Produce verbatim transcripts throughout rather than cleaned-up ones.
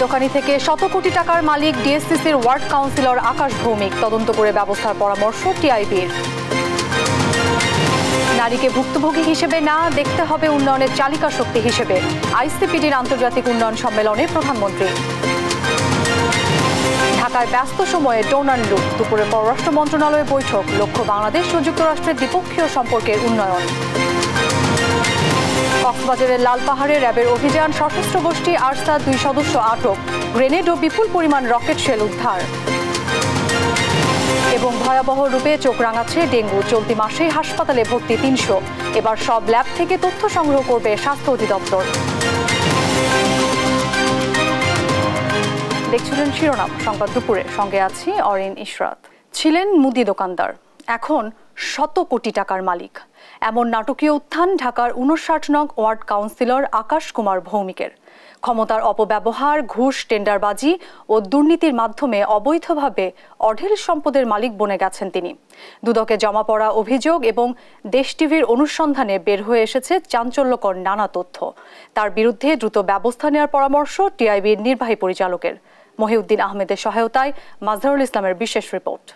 দোকানি থেকে শত কোটি টাকার মালিক ডিএসসিসির ওয়ার্ড কাউন্সিলর আকাশ ভৌমিক, তদন্ত করে ব্যবস্থার পরামর্শ টিআইবির। নারীকে ভুক্তভোগী হিসেবে না, দেখতে হবে উন্নয়নের চালিকা শক্তি হিসেবে আইসিপিডির আন্তর্জাতিক উন্নয়ন সম্মেলনে প্রধানমন্ত্রী। ঢাকায় ব্যস্ত সময়ে ডোনার লুট, দুপুরে পররাষ্ট্র মন্ত্রণালয়ের বৈঠক, লক্ষ্য বাংলাদেশ ও যুক্তরাষ্ট্রের দ্বিপক্ষীয় সম্পর্কের উন্নয়ন। কক্সবাজারের লালপাহাড়ে র্যাবের অভিযান, সশস্ত্র গোষ্ঠী আরসা দুই সদস্য আটক, গ্রেনেড ও বিপুল পরিমাণ রকেট শেল উদ্ধার। এবং ভয়াবহ রূপে চোখ রাঙাচ্ছে ডেঙ্গু, চলতি মাসেই হাসপাতালে ভর্তি তিনশো। এবার সব ল্যাব থেকে তথ্য সংগ্রহ করবে স্বাস্থ্য অধিদপ্তর। দেখছিলেন শিরোনাম সংবাদ দুপুরে, সঙ্গে আছি অরিন ইশরাত। ছিলেন মুদি দোকানদার, এখন শত কোটি টাকার মালিক। এমন নাটকীয় উত্থান ঢাকার উনষাট নং ওয়ার্ড কাউন্সিলর আকাশ কুমার ভৌমিকের। ক্ষমতার অপব্যবহার, ঘুষ, টেন্ডারবাজি ও দুর্নীতির মাধ্যমে অবৈধভাবে অঢেল সম্পদের মালিক বনে গেছেন তিনি। দুদকে জমা পড়া অভিযোগ এবং দেশ টিভির অনুসন্ধানে বের হয়ে এসেছে চাঞ্চল্যকর নানা তথ্য। তার বিরুদ্ধে দ্রুত ব্যবস্থা নেওয়ার পরামর্শ টিআইবির নির্বাহী পরিচালকের। মহিউদ্দিন আহমেদের সহায়তায় মাজহারুল ইসলামের বিশেষ রিপোর্ট।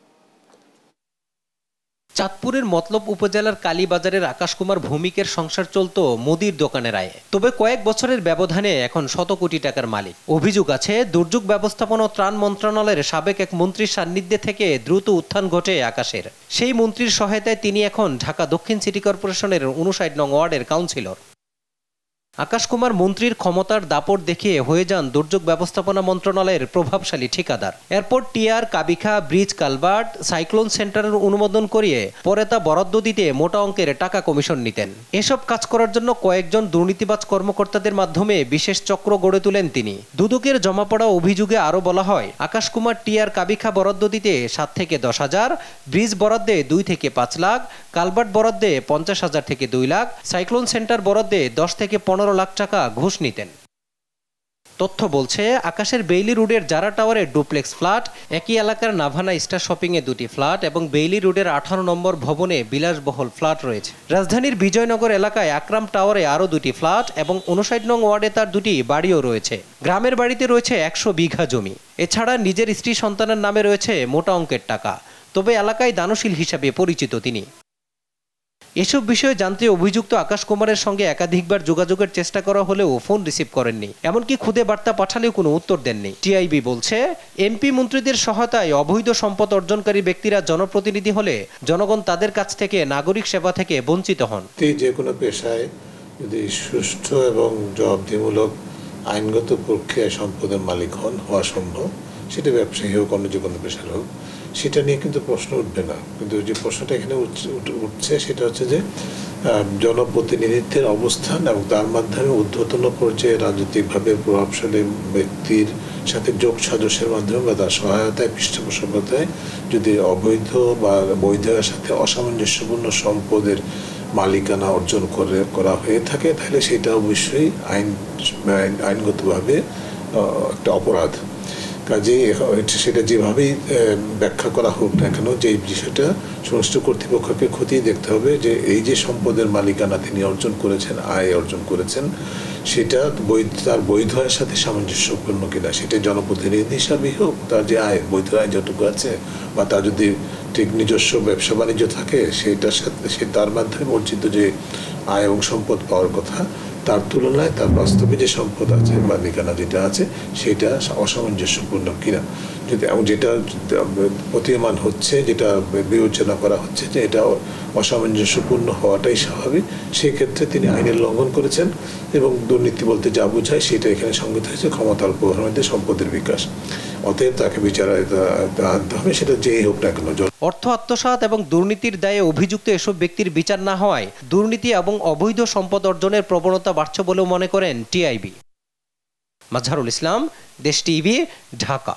চাঁদপুরের মতলব উপজেলার কালীবাজারের আকাশ কুমার ভৌমিকের সংসার চলত মুদির দোকানের আয়ে। তবে কয়েক বছরের ব্যবধানে এখন শত কোটি টাকার মালিক। অভিযোগ আছে, দুর্যোগ ব্যবস্থাপনা ও ত্রাণ মন্ত্রণালয়ের সাবেক এক মন্ত্রীর সান্নিধ্যে থেকে দ্রুত উত্থান ঘটে আকাশের। সেই মন্ত্রীর সহায়তায় তিনি এখন ঢাকা দক্ষিণ সিটি কর্পোরেশনের উনষাট নং ওয়ার্ডের কাউন্সিলর। আকাশ কুমার মন্ত্রীর ক্ষমতার দাপট দেখিয়ে হয়ে যান দুর্যোগ ব্যবস্থাপনা মন্ত্রণালয়ের প্রভাবশালী ঠিকাদার। এরপর টিআর, কাবিখা, ব্রিজ, কালভার্ট, সাইক্লোন সেন্টারের অনুমোদন করিয়ে পরে তা বরাদ্দ দিতে মোটা অঙ্কের টাকা কমিশন নিতেন। এসব কাজ করার জন্য কয়েকজন দুর্নীতিবাজ কর্মকর্তাদের মাধ্যমে বিশেষ চক্র গড়ে তুলেন তিনি। দুদকের জমা পড়া অভিযোগে আরও বলা হয়, আকাশ কুমার টিআর, কাবিখা বরাদ্দ দিতে সাত থেকে দশ হাজার, ব্রিজ বরাদ্দে দুই থেকে পাঁচ লাখ, কালভার্ট বরাদ্দে পঞ্চাশ হাজার থেকে দুই লাখ, সাইক্লোন সেন্টার বরাদ্দে দশ থেকে পনেরো লাখ টাকা ঘুষ নিতেন। তথ্য বলছে, আকাশের বেইলি রোডের জারা টাওয়ারে ডুপ্লেক্স ফ্ল্যাট, একই এলাকার নাভানা স্টার শপিং এ দুটি ফ্ল্যাট এবং বেইলি রোডের আঠারো নম্বর ভবনে বিলাসবহুল ফ্ল্যাট রয়েছে। রাজধানীর বিজয়নগর এলাকায় আকরাম টাওয়ারে আরও দুটি ফ্ল্যাট এবং উনষাট নং ওয়ার্ডে তার দুটি বাড়িও রয়েছে। গ্রামের বাড়িতে রয়েছে একশো বিঘা জমি। এছাড়া নিজের স্ত্রী সন্তানের নামে রয়েছে মোটা অঙ্কের টাকা। তবে এলাকায় দানশীল হিসাবে পরিচিত তিনি। এসব বিষয়ে জানতে অভিযুক্ত আকাশ কুমারের সঙ্গে একাধিকবার যোগাযোগের চেষ্টা করা হলেও ফোন রিসিভ করেননি, এমনকি খুদে বার্তা পাঠালেও কোনো উত্তর দেননি। টিআইবি বলছে, এমপি মন্ত্রীদের সহায়তায় অবৈধ সম্পদ অর্জনকারী ব্যক্তিরা জনপ্রতিনিধি হলে জনগণ তাদের কাছ থেকে নাগরিক সেবা থেকে বঞ্চিত হন। যে কোনো পেশায় যদি সুষ্ঠু এবং জবাবদিহিমূলক আইনগত প্রক্রিয়ায় সম্পদের মালিক হন হওয়া সম্ভব, সেটা ব্যবসায়ী হোক, অন্য যে কোনো পেশার হোক, সেটা নিয়ে কিন্তু প্রশ্ন উঠবে না। কিন্তু যে প্রশ্নটা এখানে উঠছে সেটা হচ্ছে যে জনপ্রতিনিধিত্বের অবস্থান এবং তার মাধ্যমে ঊর্ধ্বতন পর্যায়ে রাজনৈতিকভাবে প্রভাবশালী ব্যক্তির সাথে যোগ সাজসের মাধ্যমে বা তার সহায়তায়, পৃষ্ঠপোষকতায় যদি অবৈধ বা বৈধের সাথে অসামঞ্জস্যপূর্ণ সম্পদের মালিকানা অর্জন করে করা হয়ে থাকে, তাহলে সেটা অবশ্যই আইন আইনগতভাবে একটা অপরাধ। কাজেই সেটা যেভাবেই ব্যাখ্যা করা হোক না কেন, যে বিষয়টা সংশ্লিষ্ট কর্তৃপক্ষকে খতিয়ে দেখতে হবে যে এই যে সম্পদের মালিকানা তিনি অর্জন করেছেন, আয় অর্জন করেছেন, সেটা বৈধ তার বৈধ আয়ের সাথে সামঞ্জস্যপূর্ণ কিনা। সেটা জনপ্রতিনিধি হিসাবেই হোক, তার যে আয়, বৈধ আয় যতটুকু আছে, বা তার যদি ঠিক নিজস্ব ব্যবসা বাণিজ্য থাকে, সেটার সাথে সে তার মাধ্যমে অর্জিত যে আয় এবং সম্পদ পাওয়ার কথা, তার তুলনায় তার বাস্তবে যে সম্পদ আছে, মালিকানা যেটা আছে, সেটা অসামঞ্জস্যপূর্ণ কিনা। যদি যেটা প্রতীয়মান হচ্ছে, যেটা বিবেচনা করা হচ্ছে যে এটা অসামঞ্জস্যপূর্ণ হওয়াটাই স্বাভাবিক, সেক্ষেত্রে তিনি আইনের লঙ্ঘন করেছেন। এবং দুর্নীতি বলতে যা বোঝায় সেটা এখানে সংগত হয়েছে ক্ষমতার অপব্যবহার, সম্পদের বিকাশ। অতএব তাকে বিচারে আনতে হবে, সেটা যেই হোক না কেন। অর্থ আত্মসাৎ এবং দুর্নীতির দায়ে অভিযুক্ত এসব ব্যক্তির বিচার না হওয়ায় দুর্নীতি এবং অবৈধ সম্পদ অর্জনের প্রবণতা বাড়ছে বলেও মনে করেন টিআইবি। মাজহারুল ইসলাম, দেশ টিভি, ঢাকা।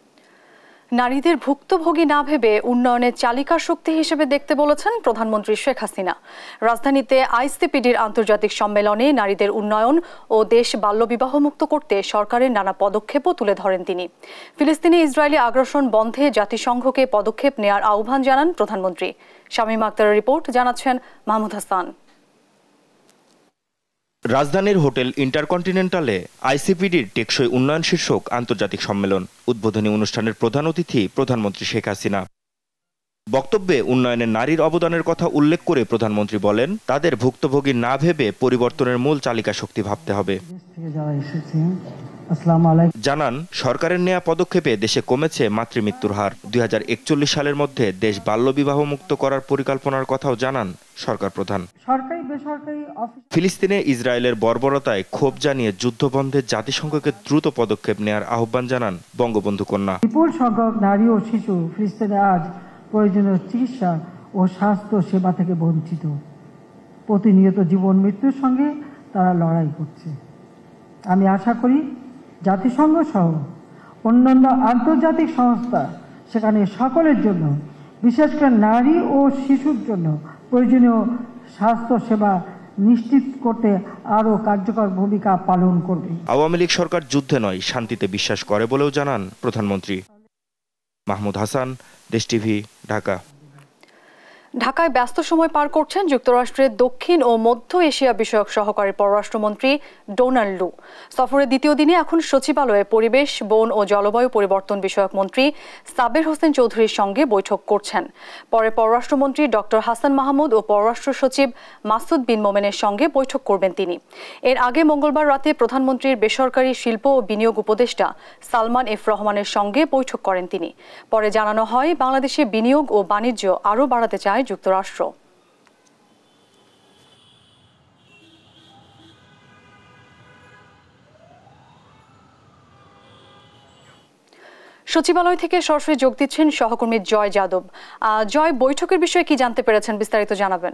নারীদের ভুক্তভোগী না ভেবে উন্নয়নের চালিকা শক্তি হিসেবে দেখতে বলেছেন প্রধানমন্ত্রী শেখ হাসিনা। রাজধানীতে আইসিপিডির আন্তর্জাতিক সম্মেলনে নারীদের উন্নয়ন ও দেশ বাল্যবিবাহ মুক্ত করতে সরকারের নানা পদক্ষেপও তুলে ধরেন তিনি। ফিলিস্তিনে ইসরায়েলি আগ্রাসন বন্ধে জাতিসংঘকে পদক্ষেপ নেয়ার আহ্বান জানান প্রধানমন্ত্রী। শামীম আক্তারের রিপোর্ট, জানাচ্ছেন মাহমুদ হাসান। রাজধানীর হোটেল ইন্টারকন্টিনেন্টালে আইসিপিডির টেকসই উন্নয়ন শীর্ষক আন্তর্জাতিক সম্মেলন উদ্বোধনী অনুষ্ঠানের প্রধান অতিথি প্রধানমন্ত্রী শেখ হাসিনা। বক্তব্যে উন্নয়নে নারীর অবদানের কথা উল্লেখ করে প্রধানমন্ত্রী বলেন, তাদের ভুক্তভোগী না ভেবে পরিবর্তনের মূল চালিকা শক্তি ভাবতে হবে। জানান, সরকারের নেয়া পদক্ষেপে দেশে কমেছে মাতৃমৃত্যুর হার। দুই হাজার একচল্লিশ সালের মধ্যে দেশ বাল্যবিবাহ মুক্ত করার পরিকল্পনার কথাও জানান সরকার প্রধান। ফিলিস্তিনে ইসরায়েলের বর্বরতায় ক্ষোভ জানিয়ে যুদ্ধবন্ধে জাতিসংঘকে দ্রুত পদক্ষেপ নেয়ার আহ্বান জানান বঙ্গবন্ধু কন্যা। বিপুল সংখ্যক নারী ও শিশু ফিলিস্তিনে আজ প্রয়োজনীয় চিকিৎসা ও স্বাস্থ্য সেবা থেকে বঞ্চিত। প্রতিনিয়ত জীবন মৃত্যুর সঙ্গে তারা লড়াই করছে। আমি আশা করি জাতিসংঘ সহ অন্যান্য আন্তর্জাতিক সংস্থা সেখানে সকলের জন্য, বিশেষ করে নারী ও শিশুর জন্য প্রয়োজনীয় স্বাস্থ্য সেবা নিশ্চিত করতে আরও কার্যকর ভূমিকা পালন করবে। আওয়ামী লীগ সরকার যুদ্ধে নয়, শান্তিতে বিশ্বাস করে বলেও জানান প্রধানমন্ত্রী। মাহমুদ হাসান, দেশ টিভি, ঢাকা। ঢাকায় ব্যস্ত সময় পার করছেন যুক্তরাষ্ট্রের দক্ষিণ ও মধ্য এশিয়া বিষয়ক সহকারী পররাষ্ট্রমন্ত্রী ডোনাল্ড লু। সফরের দ্বিতীয় দিনে এখন সচিবালয়ে পরিবেশ, বন ও জলবায়ু পরিবর্তন বিষয়ক মন্ত্রী সাবের হোসেন চৌধুরীর সঙ্গে বৈঠক করছেন। পরে পররাষ্ট্রমন্ত্রী ডক্টর হাসান মাহমুদ ও পররাষ্ট্র সচিব মাসুদ বিন মোমেনের সঙ্গে বৈঠক করবেন তিনি। এর আগে মঙ্গলবার রাতে প্রধানমন্ত্রীর বেসরকারি শিল্প ও বিনিয়োগ উপদেষ্টা সালমান এফ রহমানের সঙ্গে বৈঠক করেন তিনি। পরে জানানো হয়, বাংলাদেশে বিনিয়োগ ও বাণিজ্য আরও বাড়াতে চায় যুক্তরাষ্ট্র। সচিবালয় থেকে সরাসরি যোগ দিচ্ছেন সহকর্মী জয় যাদব। জয়, বৈঠকের বিষয়ে কি জানতে পেরেছেন, বিস্তারিত জানাবেন।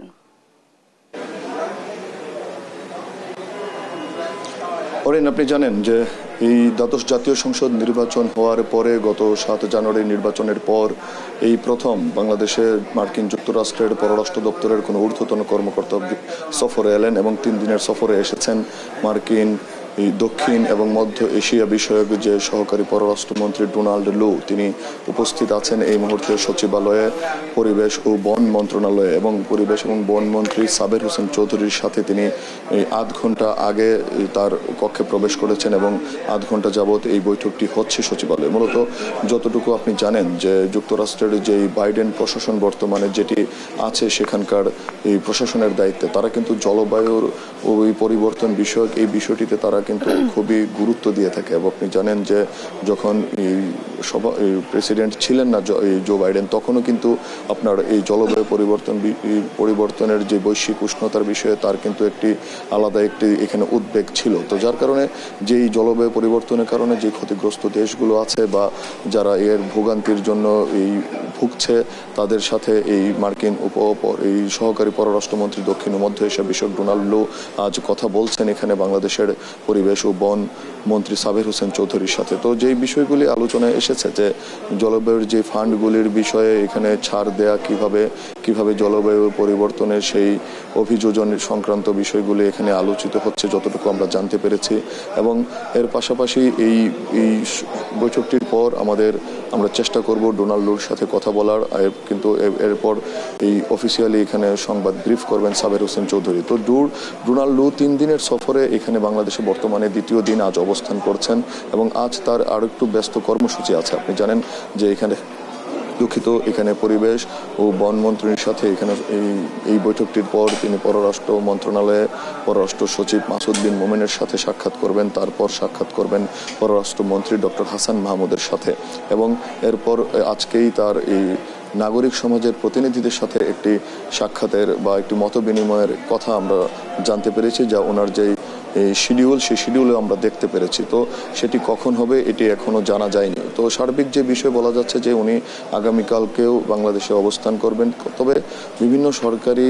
অরিন, আপনি জানেন যে এই দ্বাদশ জাতীয় সংসদ নির্বাচন হওয়ার পরে গত সাত জানুয়ারি নির্বাচনের পর এই প্রথম বাংলাদেশে মার্কিন যুক্তরাষ্ট্রের পররাষ্ট্র দপ্তরের কোনো ঊর্ধ্বতন কর্মকর্তা সফরে এলেন এবং তিন দিনের সফরে এসেছেন মার্কিন এই দক্ষিণ এবং মধ্য এশিয়া বিষয়ক যে সহকারী পররাষ্ট্রমন্ত্রী ডোনাল্ড লু, তিনি উপস্থিত আছেন এই মুহূর্তে সচিবালয়ে পরিবেশ ও বন মন্ত্রণালয়ে, এবং পরিবেশ এবং বন মন্ত্রী সাবের হোসেন চৌধুরীর সাথে তিনি এই আধ ঘন্টা আগে তার কক্ষে প্রবেশ করেছেন এবং আধ ঘন্টা যাবৎ এই বৈঠকটি হচ্ছে সচিবালয়ে। মূলত যতটুকু আপনি জানেন যে যুক্তরাষ্ট্রের যে বাইডেন প্রশাসন বর্তমানে যেটি আছে সেখানকার এই প্রশাসনের দায়িত্বে, তারা কিন্তু জলবায়ুর ওই পরিবর্তন বিষয়ক এই বিষয়টিতে তারা কিন্তু খুবই গুরুত্ব দিয়ে থাকে। এবং আপনি জানেন যে যখন এই সভা প্রেসিডেন্ট ছিলেন না জো বাইডেন, তখনও কিন্তু আপনার এই জলবায়ু পরিবর্তন পরিবর্তনের যে বৈশ্বিক উষ্ণতার বিষয়ে তার কিন্তু একটি আলাদা একটি এখানে উদ্বেগ ছিল। তো যার কারণে যেই জলবায়ু পরিবর্তনের কারণে যে ক্ষতিগ্রস্ত দেশগুলো আছে বা যারা এর ভোগান্তির জন্য এই ভুগছে, তাদের সাথে এই মার্কিন উপ এই সহকারী পররাষ্ট্রমন্ত্রী দক্ষিণ ও মধ্য এশিয়া বিষয়ক ডোনাল্ড লু আজ কথা বলছেন এখানে বাংলাদেশের পরিবেশ ও বন মন্ত্রী সাবের হোসেন চৌধুরীর সাথে। তো যেই বিষয়গুলি আলোচনায় এসেছে যে জলবায়ুর যে ফান্ডগুলির বিষয়ে এখানে ছাড় দেয়া, কিভাবে কিভাবে জলবায়ু পরিবর্তনের সেই অভিযোজন সংক্রান্ত বিষয়গুলি এখানে আলোচিত হচ্ছে যতটুকু আমরা জানতে পেরেছি। এবং এর পাশাপাশি এই এই বৈঠকটির পর আমাদের আমরা চেষ্টা করব ডোনাল্ড লুর সাথে কথা বলার, কিন্তু এরপর এই অফিসিয়ালি এখানে সংবাদ ব্রিফ করবেন সাবের হোসেন চৌধুরী। তো ডুর ডোনাল্ড লু তিন দিনের সফরে এখানে বাংলাদেশে বর্তমানে দ্বিতীয় দিন আজ অবস্থান করছেন এবং আজ তার আরো একটু ব্যস্ত কর্মসূচি আছে। আপনি জানেন যে এখানে দুঃখিত এখানে পরিবেশ ও বন মন্ত্রীর সাথে এখানে এই এই বৈঠকটির পর তিনি পররাষ্ট্র মন্ত্রণালয়ে পররাষ্ট্র সচিব মাসুদ বিন মোমেনের সাথে সাক্ষাৎ করবেন, তারপর সাক্ষাৎ করবেন পররাষ্ট্রমন্ত্রী ডক্টর হাসান মাহমুদের সাথে, এবং এরপর আজকেই তার এই নাগরিক সমাজের প্রতিনিধিদের সাথে একটি সাক্ষাতের বা একটি মত বিনিময়ের কথা আমরা জানতে পেরেছি, যা ওনার যেই এই শিডিউল সেই শিডিউলে আমরা দেখতে পেরেছি। তো সেটি কখন হবে এটি এখনো জানা যায়নি। তো সার্বিক যে বিষয় বলা যাচ্ছে যে উনি আগামীকালকেও বাংলাদেশে অবস্থান করবেন। তবে বিভিন্ন সরকারি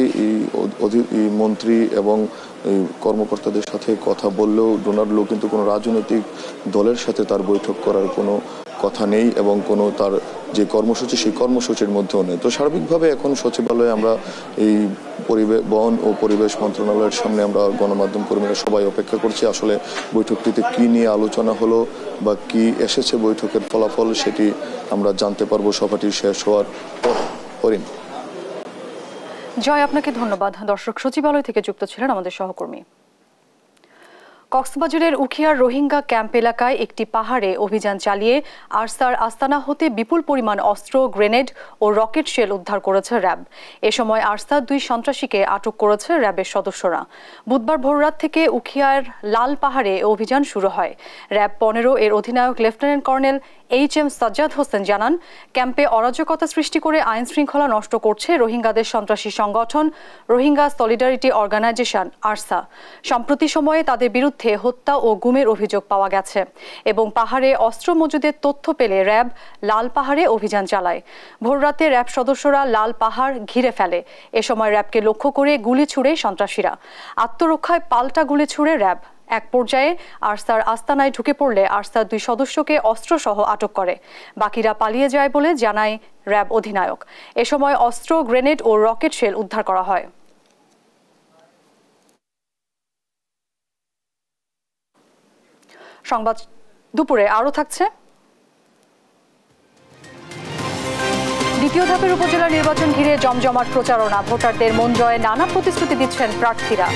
মন্ত্রী এবং কর্মকর্তাদের সাথে কথা বললেও ডোনাল্ড লু কিন্তু কোনো রাজনৈতিক দলের সাথে তার বৈঠক করার কোনো কথা নেই এবং কোনো তার যে কর্মসূচি সেই কর্মসূচির মধ্যেও নেই। তো সার্বিকভাবে এখন সচিবালয়ে আমরা এই পরিবেশ বন ও পরিবেশ মন্ত্রণালয়ের সামনে আমরা গণমাধ্যম কর্মীরা সবাই অপেক্ষা করছি আসলে বৈঠকটিতে কি নিয়ে আলোচনা হলো বা কি এসেছে বৈঠকের ফলাফল সেটি আমরা জানতে পারবো সভাটি শেষ হওয়ার পর। করিম। জয়, আপনাকে ধন্যবাদ। দর্শক, সচিবালয় থেকে যুক্ত ছিলেন আমাদের সহকর্মী। কক্সবাজারের উখিয়ার রোহিঙ্গা ক্যাম্প এলাকায় একটি পাহাড়ে অভিযান চালিয়ে আরসার আস্তানা হতে বিপুল পরিমাণ অস্ত্র, গ্রেনেড ও রকেট শেল উদ্ধার করেছে র্যাব। এ সময় আরসার দুই সন্ত্রাসীকে আটক করেছে র্যাবের সদস্যরা। বুধবার ভোররাত থেকে উখিয়ার লাল পাহাড়ে অভিযান শুরু হয়। র্যাব পনেরো এর অধিনায়ক lieutenant colonel H M Sajjad Hossain জানান, ক্যাম্পে অরাজকতা সৃষ্টি করে আইন শৃঙ্খলা নষ্ট করছে রোহিঙ্গাদের সন্ত্রাসী সংগঠন রোহিঙ্গা সলিডারিটি অর্গানাইজেশন আরসা। সম্প্রতি সময়ে তাদের বিরুদ্ধে হত্যা ও গুমের অভিযোগ পাওয়া গেছে এবং পাহাড়ে অস্ত্র মজুদের তথ্য পেলে র্যাব লাল পাহাড়ে অভিযান চালায়। ভোররাতে র্যাব সদস্যরা লাল পাহাড় ঘিরে ফেলে। এ সময় র্যাবকে লক্ষ্য করে গুলি ছুড়ে সন্ত্রাসীরা। আত্মরক্ষায় পাল্টা গুলি ছুড়ে র্যাব। এক পর্যায়ে আরসার আস্তানায় ঢুকে পড়লে আরসার দুই সদস্যকে অস্ত্রসহ আটক করে। বাকিরা পালিয়ে যায় বলে জানায় র্যাব অধিনায়ক। এ সময় অস্ত্র, গ্রেনেড ও রকেট শেল উদ্ধার করা হয়। সংবাদ দুপুরে আরও থাকছে। দ্বিতীয় ধাপের উপজেলা নির্বাচন ঘিরে জমজমাট প্রচারণা। ভোটারদের মন জয়ে নানা প্রতিশ্রুতি দিচ্ছেন প্রার্থীরা।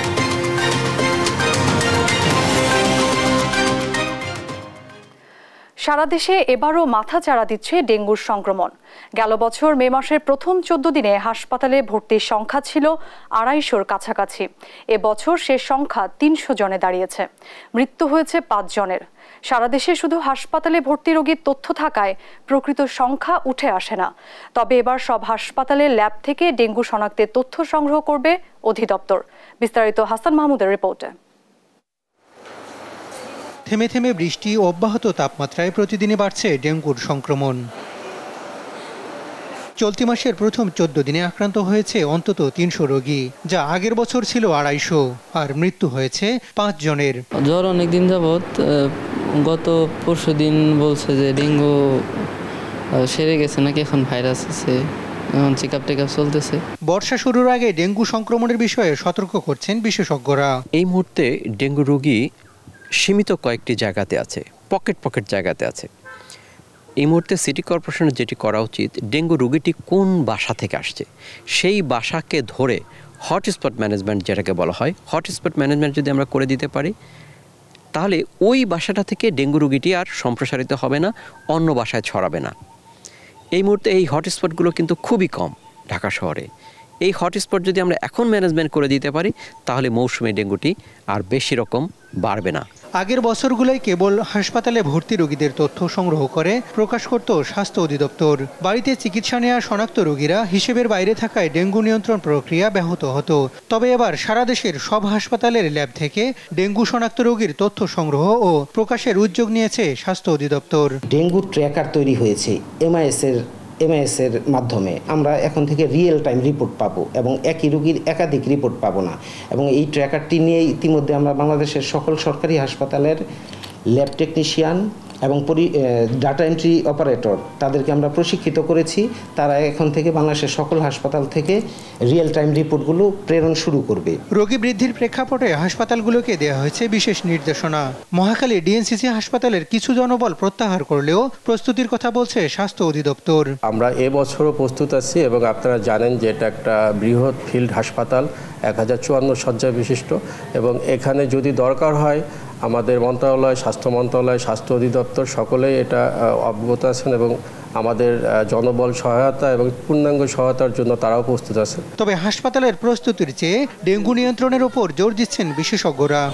সারা দেশে এবারও মাথাচাড়া দিচ্ছে ডেঙ্গুর সংক্রমণ। গেল বছর মে মাসের প্রথম চোদ্দ দিনে হাসপাতালে ভর্তির সংখ্যা ছিল আড়াইশোর কাছাকাছি। এ বছর সে সংখ্যা তিনশো জনে দাঁড়িয়েছে। মৃত্যু হয়েছে পাঁচ জনের। সারা দেশে শুধু হাসপাতালে ভর্তি রোগীর তথ্য থাকায় প্রকৃত সংখ্যা উঠে আসে না। তবে এবার সব হাসপাতালের ল্যাব থেকে ডেঙ্গু শনাক্তের তথ্য সংগ্রহ করবে অধিদপ্তর। বিস্তারিত হাসান মাহমুদের রিপোর্টে। থেমে থেমে বৃষ্টি ও অব্যাহত তাপমাত্রায় প্রতিদিনই বাড়ছে ডেঙ্গুর সংক্রমণ। চলতি মাসের প্রথম চোদ্দ দিনে আক্রান্ত হয়েছে অন্তত তিনশো রোগী, যা আগের বছর ছিল আড়াইশো, আর মৃত্যু হয়েছে পাঁচ জনের। জ্বর অনেকদিন যাবৎ, গত পরশু দিন বলছে যে ডেঙ্গু সেরে গেছে নাকি, এখন ভাইরাস আছে, এখন চেক আপ টেকআপ চলতেছে। বর্ষা শুরুর আগে ডেঙ্গু সংক্রমণের বিষয়ে সতর্ক করছেন বিশেষজ্ঞরা। এই মুহূর্তে ডেঙ্গু রোগী সীমিত কয়েকটি জায়গাতে আছে, পকেট পকেট জায়গাতে আছে। এই মুহূর্তে সিটি কর্পোরেশনের যেটি করা উচিত, ডেঙ্গু রোগীটি কোন বাসা থেকে আসছে সেই বাসাকে ধরে হটস্পট ম্যানেজমেন্ট যেটাকে বলা হয়, হটস্পট ম্যানেজমেন্ট যদি আমরা করে দিতে পারি, তাহলে ওই বাসাটা থেকে ডেঙ্গু রোগীটি আর সম্প্রসারিত হবে না, অন্য বাসায় ছড়াবে না। এই মুহূর্তে এই হটস্পটগুলো কিন্তু খুবই কম ঢাকা শহরে। এই হটস্পট যদি আমরা এখন ম্যানেজমেন্ট করে দিতে পারি, তাহলে মৌসুমী ডেঙ্গুটি আর বেশি রকম বাড়বে না। আগের বছরগুলোয় কেবল হাসপাতালে ভর্তি রোগীদের তথ্য সংগ্রহ করে প্রকাশ করত স্বাস্থ্য অধিদপ্তর। বাড়িতে চিকিৎসা নেওয়া শনাক্ত রোগীরা হিসেবের বাইরে থাকায় ডেঙ্গু নিয়ন্ত্রণ প্রক্রিয়া ব্যাহত হতো। তবে এবার সারা দেশের সব হাসপাতালের ল্যাব থেকে ডেঙ্গু শনাক্ত রোগীর তথ্য সংগ্রহ ও প্রকাশের উদ্যোগ নিয়েছে স্বাস্থ্য অধিদপ্তর। ডেঙ্গু ট্র্যাকার তৈরি হয়েছে এমআইএস এর এমআইএস এর মাধ্যমে। আমরা এখন থেকে রিয়েল টাইম রিপোর্ট পাবো এবং একই রোগীর একাধিক রিপোর্ট পাবো না। এবং এই ট্র্যাকারটি নিয়ে ইতিমধ্যে আমরা বাংলাদেশের সকল সরকারি হাসপাতালের ল্যাব টেকনিশিয়ান এবং ডাটা এন্ট্রি অপারেটর তাদেরকে আমরা প্রশিক্ষিত করেছি। তারা এখন থেকে বাংলাদেশের সকল হাসপাতাল থেকে রিয়েল টাইম রিপোর্টগুলো প্রেরণ শুরু করবে। রোগী বৃদ্ধির প্রেক্ষাপটে হাসপাতালগুলোকে দেওয়া হয়েছে বিশেষ নির্দেশনা। মহাখালী ডিএনসিসি হাসপাতালের কিছু জনবল প্রত্যাহার করলেও প্রস্তুতির কথা বলছে স্বাস্থ্য অধিদপ্তর। আমরা এবছরও প্রস্তুত আছি এবং আপনারা জানেন যে এটা একটা বৃহৎ ফিল্ড হাসপাতাল, এক হাজার চুয়ান্ন শয্যা বিশিষ্ট, এবং এখানে যদি দরকার হয় আমাদের মন্ত্রণালয়, স্বাস্থ্য মন্ত্রণালয়, স্বাস্থ্য অধিদপ্তর সকলেই এটা অবগত আছেন এবং আমাদের জনবল সহায়তা এবং পূর্ণাঙ্গ সহায়তার জন্য তারাও প্রস্তুত আছেন। তবে হাসপাতালের প্রস্তুতির চেয়ে ডেঙ্গু নিয়ন্ত্রণের উপর জোর দিচ্ছেন বিশেষজ্ঞরা।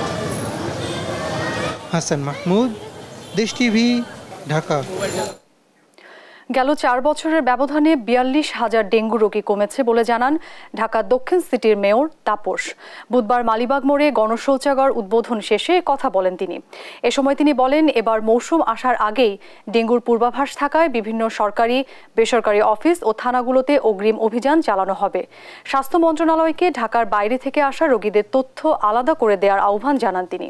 হাসান মাহমুদ, দেশ টিভি, ঢাকা। গেল চার বছরের ব্যবধানে বিয়াল্লিশ হাজার ডেঙ্গু রোগী কমেছে বলে জানান ঢাকা দক্ষিণ সিটির মেয়র তাপস। বুধবার মালিবাগ মোড়ে গণশৌচাগার উদ্বোধন শেষে কথা বলেন তিনি। এ সময় তিনি বলেন, এবার মৌসুম আসার আগেই ডেঙ্গুর পূর্বাভাস থাকায় বিভিন্ন সরকারি বেসরকারি অফিস ও থানাগুলোতে অগ্রিম অভিযান চালানো হবে। স্বাস্থ্য মন্ত্রণালয়কে ঢাকার বাইরে থেকে আসা রোগীদের তথ্য আলাদা করে দেওয়ার আহ্বান জানান তিনি।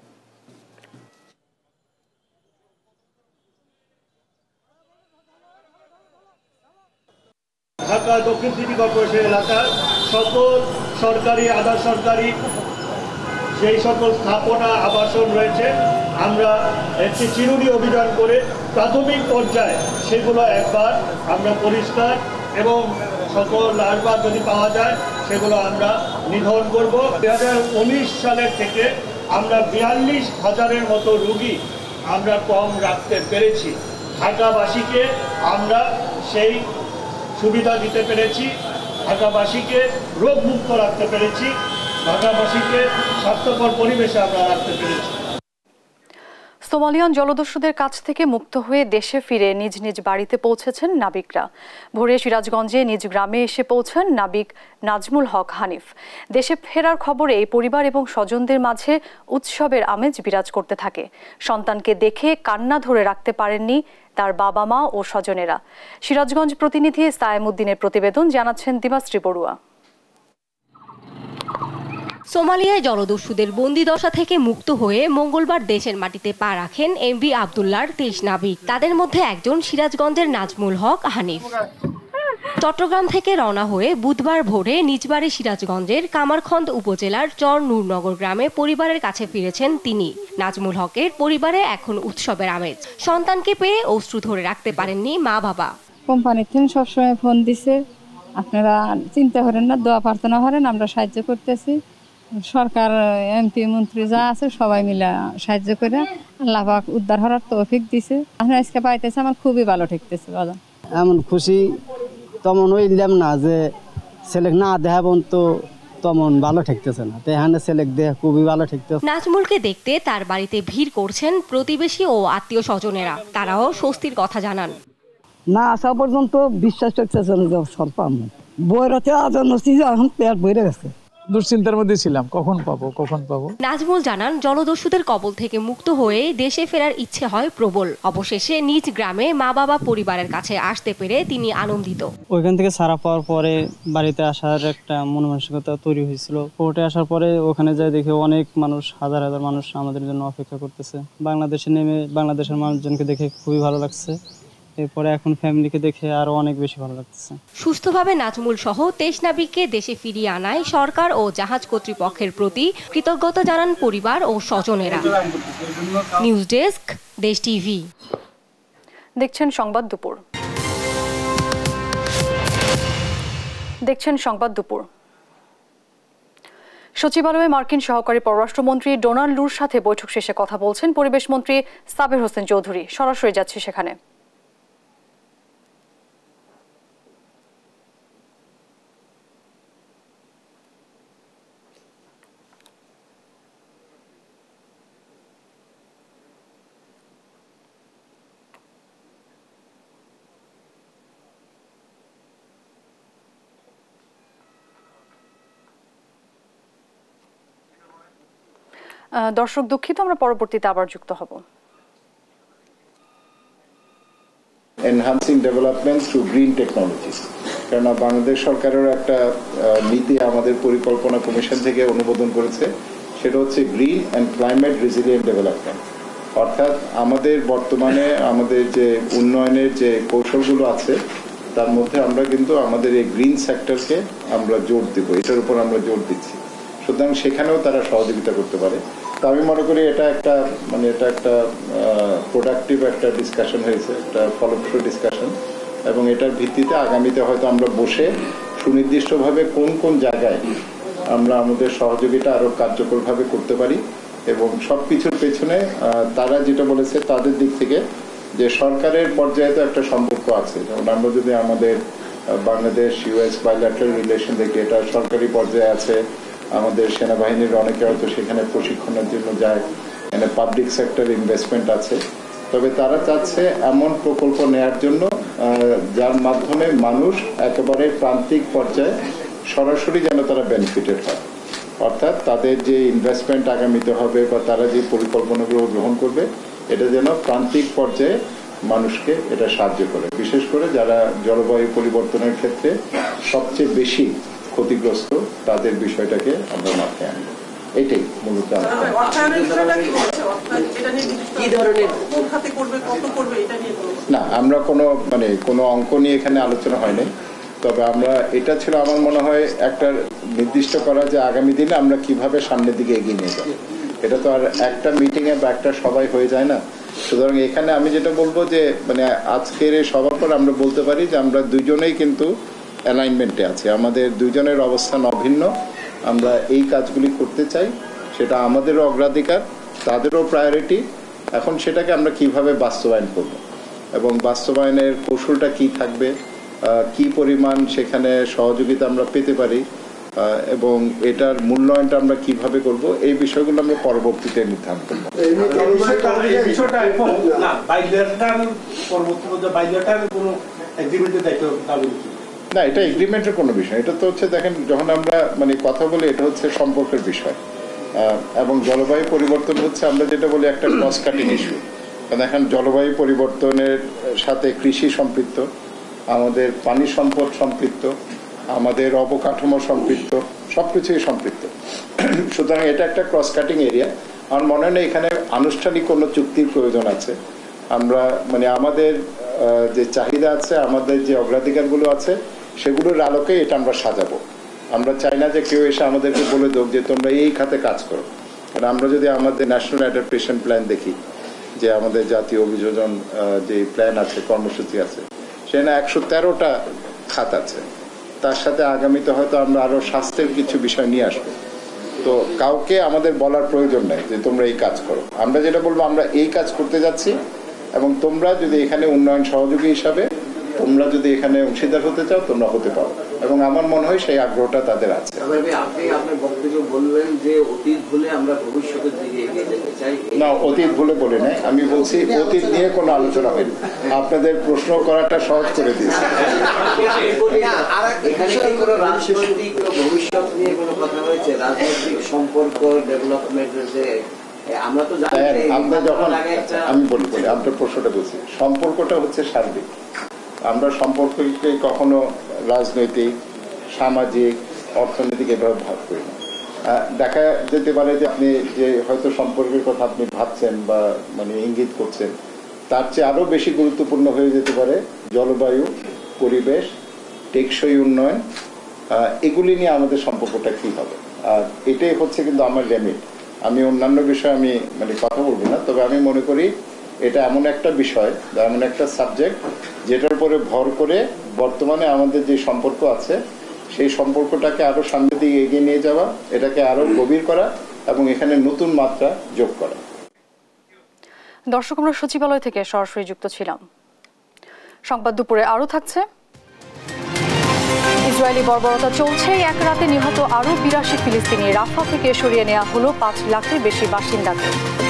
ঢাকা দক্ষিণ সিটি কর্পোরেশন এলাকার সকল সরকারি আধা সরকারি যেই সকল স্থাপনা আবাসন রয়েছে, আমরা একটি চিরুনি অভিযান করে প্রাথমিক পর্যায়ে সেগুলো একবার আমরা পরিষ্কার এবং সকল লার্ভা যদি পাওয়া যায় সেগুলো আমরা নিধন করব। দুই হাজার উনিশ সালের থেকে আমরা বিয়াল্লিশ হাজারের মতো রোগী আমরা কম রাখতে পেরেছি। ঢাকাবাসীকে আমরা সেই সুবিধা দিতে পেরেছি, ঢাকাবাসীকে রোগমুক্ত রাখতে পেরেছি, ঢাকাবাসীকে স্বাস্থ্যকর পরিবেশে আমরা রাখতে পেরেছি। সোমালিয়ান জলদস্যুদের কাছ থেকে মুক্ত হয়ে দেশে ফিরে নিজ নিজ বাড়িতে পৌঁছেছেন নাবিকরা। ভোরে সিরাজগঞ্জে নিজ গ্রামে এসে পৌঁছান নাবিক নাজমুল হক হানিফ। দেশে ফেরার খবরে এই পরিবার এবং স্বজনদের মাঝে উৎসবের আমেজ বিরাজ করতে থাকে। সন্তানকে দেখে কান্না ধরে রাখতে পারেননি তার বাবা মা ও স্বজনেরা। সিরাজগঞ্জ প্রতিনিধি সায়েমউদ্দিনের প্রতিবেদন, জানাচ্ছেন দিবাশ্রী বড়ুয়া। সোমালিয়ায় জলদস্যুদের বন্দিদশা থেকে মুক্ত হয়ে মঙ্গলবার দেশের মাটিতে পা রাখেন এমভি আবদুল্লাহর তেইশ নাবিক। তাদের মধ্যে একজন সিরাজগঞ্জের নাজমুল হক হানিফ। চট্টগ্রাম থেকে রওনা হয়ে বুধবার ভোরে নিজ বাড়ি সিরাজগঞ্জের কামারখন্দ উপজেলার চর নূরনগর গ্রামে পরিবারের কাছে ফিরেছেন তিনি। নাজমুল হকের পরিবারে এখন উৎসবের আমেজ। সন্তানকে পেয়ে অশ্রু ধরে রাখতে পারেননি মা বাবা। কোম্পানির থেকে সবসময় ফোন দিছে, আপনারা চিন্তা করেন না, দোয়া প্রার্থনা করেন, আমরা সাহায্য করতেছি। সরকার এমপি মন্ত্রী যা আছে সবাই মিলে সাহায্য করে আল্লাহ পাক উদ্ধার হওয়ার তৌফিক দিছে। আমরা আজকে পাইতেছি, আমার খুবই ভালো ঠেকতেছে। বাবা এমন খুশি তেমন হইলাম না যে ছেলে না দেখাবন তো তেমন ভালো ঠেকতেছে না, এখানে ছেলে দেহ খুবই ভালো ঠেকতেছে। নাজমুলকে দেখতে তার বাড়িতে ভিড় করছেন প্রতিবেশী ও আত্মীয় স্বজনেরা। তারাও স্বস্তির কথা জানান। না আসা পর্যন্ত বিশ্বাস করতেছে না স্বল্প বইরাতে আজান এখন পেট বইরে গেছে। দুশ্চিন্তার মধ্যে ছিলাম, কখন পাবো কখন পাবো। নাজমুল জানান, জলদস্যুদের কবল থেকে মুক্ত হয়ে দেশে ফেরার ইচ্ছে হয় প্রবল। অবশেষে নিজ গ্রামে মা বাবা পরিবারের কাছে আসতে পেরে তিনি আনন্দিত। ওইখান থেকে ছাড়া পাওয়ার পরে বাড়িতে আসার একটা মন মানসিকতা তৈরি হয়েছিল। কোর্টে আসার পরে ওখানে যাই দেখে অনেক মানুষ, হাজার হাজার মানুষ আমাদের জন্য অপেক্ষা করতেছে। বাংলাদেশে নেমে বাংলাদেশের মানুষজনকে দেখে খুবই ভালো লাগছে। এরপরে এখন ফ্যামিলিকে দেখে আরো অনেক বেশি ভালো লাগতেছে। সুস্থভাবে নাজমুল সহ তেইশ নাবিককে দেশে ফিরিয়ে আনায় সরকার ও জাহাজ কর্তৃপক্ষের প্রতি কৃতজ্ঞতা জানান পরিবার ও স্বজনেরা। News desk, Desh TV. দেখছেন সংবাদ দুপুর। দেখছেন সংবাদ দুপুর। সচিবালয়ে মার্কিন সহকারী পররাষ্ট্রমন্ত্রী ডোনাল্ড লুর সাথে বৈঠক শেষে কথা বলছেন পরিবেশ মন্ত্রী সাবের হোসেন চৌধুরী। সরাসরি যাচ্ছি সেখানে। দর্শক দুঃখিত, আমরা পরবর্তীতে আবার যুক্ত হব। Enhancing development through green technologies, কেননা বাংলাদেশ সরকারের একটা নীতি আমাদের পরিকল্পনা কমিশন থেকে অনুমোদন করেছে, সেটা হচ্ছে green and climate resilient development. অর্থাৎ আমাদের বর্তমানে আমাদের যে উন্নয়নের যে কৌশলগুলো আছে তার মধ্যে আমরা কিন্তু আমাদের এই গ্রিন সেক্টরকে আমরা জোর দেব, এটার উপর আমরা জোর দিচ্ছি। সুতরাং সেখানেও তারা সহযোগিতা করতে পারে। তো আমি মনে করি এটা একটা মানে এটা একটা প্রোডাক্টিভ একটা ডিসকাশন হয়েছে, একটা ফলপ্রসূ ডিসকাশন, এবং এটার ভিত্তিতে আগামীতে হয়তো আমরা বসে সুনির্দিষ্টভাবে কোন কোন জায়গায় আমরা আমাদের সহযোগিতা আরও কার্যকরভাবে করতে পারি, এবং সব কিছুর পেছনে তারা যেটা বলেছে তাদের দিক থেকে যে সরকারের পর্যায়ে তো একটা সম্পর্ক আছে। যেমন আমরা যদি আমাদের বাংলাদেশ ইউএস বাইল্যাটারাল রিলেশন দেখি, এটা সরকারি পর্যায়ে আছে। আমাদের সেনাবাহিনীর অনেকে হয়তো সেখানে প্রশিক্ষণের জন্য যায়, এখানে পাবলিক সেক্টর ইনভেস্টমেন্ট আছে। তবে তারা চাচ্ছে এমন প্রকল্প নেয়ার জন্য যার মাধ্যমে মানুষ একেবারে প্রান্তিক পর্যায়ে সরাসরি যেন তারা বেনিফিটেড হয়। অর্থাৎ তাদের যে ইনভেস্টমেন্ট আগামীতে হবে বা তারা যে পরিকল্পনাগুলো গ্রহণ করবে, এটা যেন প্রান্তিক পর্যায়ে মানুষকে এটা সাহায্য করে, বিশেষ করে যারা জলবায়ু পরিবর্তনের ক্ষেত্রে সবচেয়ে বেশি ক্ষতিগ্রস্ত তাদের বিষয়টাকে আমরা মাথায় আনবো। এটাই মূলত। না, আমরা কোনো মানে কোনো অঙ্ক নিয়ে এখানে আলোচনা হয়নি। তবে আমরা এটা ছিল আমার মনে হয় একটা নির্দিষ্ট করা যে আগামী দিনে আমরা কিভাবে সামনের দিকে এগিয়ে নিয়ে যাব। এটা তো আর একটা মিটিংয়ে বা একটা সবাই হয়ে যায় না। সুতরাং এখানে আমি যেটা বলবো যে মানে আজকের এই সবার পর আমরা বলতে পারি যে আমরা দুজনেই কিন্তু অ্যালাইনমেন্টে আছে, আমাদের দুজনের অবস্থান অভিন্ন। আমরা এই কাজগুলি করতে চাই, সেটা আমাদেরও অগ্রাধিকার, তাদেরও প্রায়োরিটি। এখন সেটাকে আমরা কিভাবে বাস্তবায়ন করব এবং বাস্তবায়নের কৌশলটা কি থাকবে, কি পরিমাণ সেখানে সহযোগিতা আমরা পেতে পারি এবং এটার মূল্যায়নটা আমরা কিভাবে করব, এই বিষয়গুলো আমরা পরবর্তীতে নির্ধারণ করব। না, এটা এগ্রিমেন্টের কোনো বিষয়, এটা তো হচ্ছে দেখেন যখন আমরা মানে কথা বলি এটা হচ্ছে সম্পর্কের বিষয় এবং জলবায়ু পরিবর্তন হচ্ছে আমরা যেটা বলি একটা ক্রস কাটিং ইস্যু। কারণ এখন জলবায়ু পরিবর্তনের সাথে কৃষি সম্পৃক্ত, আমাদের পানি সম্পদ সম্পৃক্ত, আমাদের অবকাঠামো সম্পৃক্ত, সব কিছুই সম্পৃক্ত। সুতরাং এটা একটা ক্রস কাটিং এরিয়া। আমার মনে হয় না এখানে আনুষ্ঠানিক কোনো চুক্তির প্রয়োজন আছে। আমরা মানে আমাদের যে চাহিদা আছে, আমাদের যে অগ্রাধিকারগুলো আছে, সেগুলোর আলোকে এটা আমরা সাজাবো। আমরা চাই না যে কেউ এসে আমাদেরকে বলে দেব যে তোমরা এই খাতে কাজ করো। কারণ আমরা যদি আমাদের ন্যাশনাল অ্যাডাপ্টেশন প্ল্যান দেখি, যে আমাদের জাতীয় অভিযোজন যে প্ল্যান আছে, কর্মসূচি আছে, সেখানে একশো তেরোটা খাত আছে। তার সাথে আগামীতে হয়তো আমরা আরও স্বাস্থ্যের কিছু বিষয় নিয়ে আসবো। তো কাউকে আমাদের বলার প্রয়োজন নেই যে তোমরা এই কাজ করো। আমরা যেটা বলবো, আমরা এই কাজ করতে যাচ্ছি এবং তোমরা যদি এখানে উন্নয়ন সহযোগী হিসাবে তোমরা যদি এখানে অংশীদার হতে চাও তোমরা হতে পারো, এবং আমার মনে হয় সেই আগ্রহটা তাদের আছে। আপনি আপনার বক্তব্য বললেন যে অতীত ভুলে আমরা ভবিষ্যতের দিকে এগিয়ে যেতে চাই। না, অতীত ভুলে বলে নাই, আমি বলছি অতীত নিয়ে কোনো আলোচনা হয়নি। আপনাদের প্রশ্ন করাটা সহজ করে দিয়েছি। এখানে কি কোনো রাজনৈতিক ভবিষ্যৎ নিয়ে কোনো কথা হয়েছে? রাজনৈতিক সম্পর্ক ডেভেলপমেন্টের যে আমরা তো জানি, আমরা যখন আমি বলি বলি আপনার প্রশ্নটা বলছি, সম্পর্কটা হচ্ছে সার্বিক। আমরা সম্পর্ককে কখনো রাজনৈতিক, সামাজিক, অর্থনৈতিক এভাবে ভাগ করি না। দেখা যেতে পারে যে আপনি যে হয়তো সম্পর্কের কথা আপনি ভাবছেন বা মানে ইঙ্গিত করছেন, তার চেয়ে আরও বেশি গুরুত্বপূর্ণ হয়ে যেতে পারে জলবায়ু, পরিবেশ, টেকসই উন্নয়ন, এগুলি নিয়ে আমাদের সম্পর্কটা কী হবে। আর এটাই হচ্ছে কিন্তু আমার রেমিট। আমি অন্যান্য বিষয়ে আমি মানে কথা বলবো না, তবে আমি মনে করি এটা এমন একটা বিষয় বা এমন একটা সাবজেক্ট যেটার উপরে ভর করে বর্তমানে আমাদের যে সম্পর্ক আছে সেই সম্পর্কটাকে আরও সামনের দিকে এগিয়ে নিয়ে যাওয়া, এটাকে আরও গভীর করা এবং এখানে নতুন মাত্রা যোগ করা। দর্শক, আমরা সচিবালয় থেকে সরাসরি যুক্ত ছিলাম। সংবাদ দুপুরে আরও থাকছে। ইসরায়েলি বর্বরতা চলছে, এক রাতে নিহত আরও বিরাশি ফিলিস্তিনি। রাফা থেকে সরিয়ে নেওয়া হলো পাঁচ লাখের বেশি বাসিন্দাকে।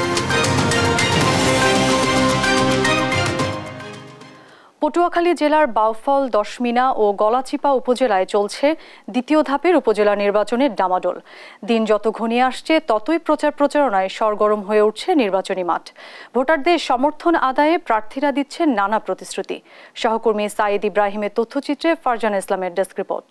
পটুয়াখালী জেলার বাউফল, দশমিনা ও গলাচিপা উপজেলায় চলছে দ্বিতীয় ধাপের উপজেলা নির্বাচনের ডামাডোল। দিন যত ঘনিয়ে আসছে ততই প্রচার প্রচারণায় সরগরম হয়ে উঠছে নির্বাচনী মাঠ। ভোটারদের সমর্থন আদায়ে প্রার্থীরা দিচ্ছেন নানা প্রতিশ্রুতি। সহকর্মী সাইদ ইব্রাহিমের তথ্যচিত্রে ফারজান ইসলামের ডেস্ক রিপোর্ট।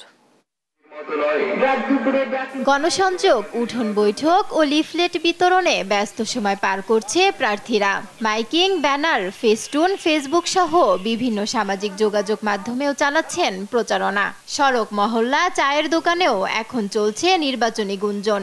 গণসংযোগ, উঠোন বৈঠক ও লিফলেট বিতরণে ব্যস্ত সময় পার করছে প্রার্থীরা। মাইকিং, ব্যানার, ফেস্টুন, ফেসবুক সহ বিভিন্ন সামাজিক যোগাযোগ মাধ্যমেও চালাচ্ছেন প্রচারণা। সড়ক, মহল্লা, চায়ের দোকানেও এখন চলছে নির্বাচনী গুঞ্জন।